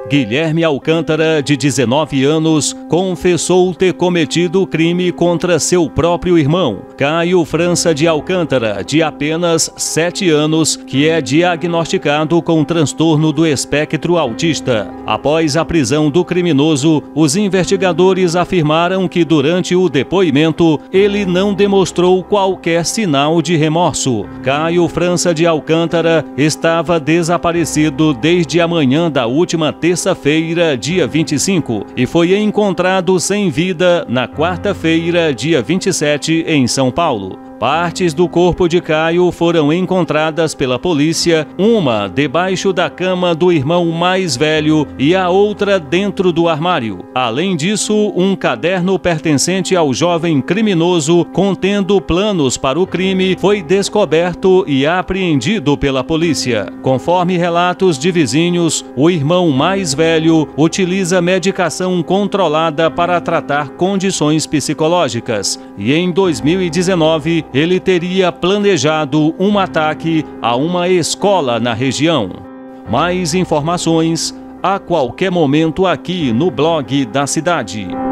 Guilherme Alcântara, de 19 anos, confessou ter cometido o crime contra seu próprio irmão, Caio França de Alcântara, de apenas 7 anos, que é diagnosticado com transtorno do espectro autista. Após a prisão do criminoso, os investigadores afirmaram que durante o depoimento ele não demonstrou qualquer sinal de remorso. Caio França de Alcântara estava desaparecido desde a manhã da última terça-feira, dia 25, e foi encontrado sem vida na quarta-feira, dia 27, em São Paulo. Partes do corpo de Caio foram encontradas pela polícia, uma debaixo da cama do irmão mais velho e a outra dentro do armário. Além disso, um caderno pertencente ao jovem criminoso, contendo planos para o crime, foi descoberto e apreendido pela polícia. Conforme relatos de vizinhos, o irmão mais velho utiliza medicação controlada para tratar condições psicológicas e em 2019 ele teria planejado um ataque a uma escola na região. Mais informações a qualquer momento aqui no blog da cidade.